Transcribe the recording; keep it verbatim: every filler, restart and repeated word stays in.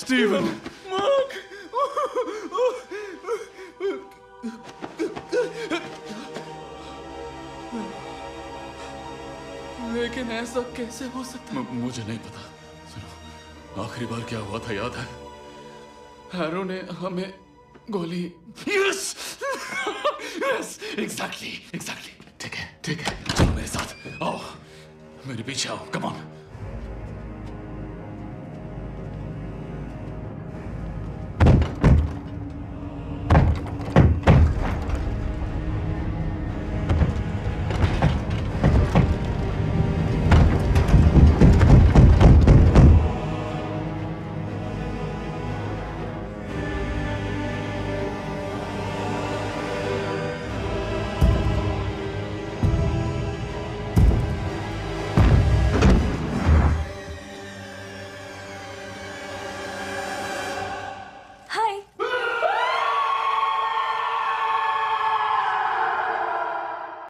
Steven. Mark. लेकिन ऐसा कैसे हो सकता है? मुझे नहीं पता। सुनो, आखिरी बार क्या हुआ था याद है? हैरो ने हमें गोली। Yes yes, exactly exactly. ठीक है ठीक है, चलो मेरे साथ आओ, मेरे पीछे आओ, कम ऑन।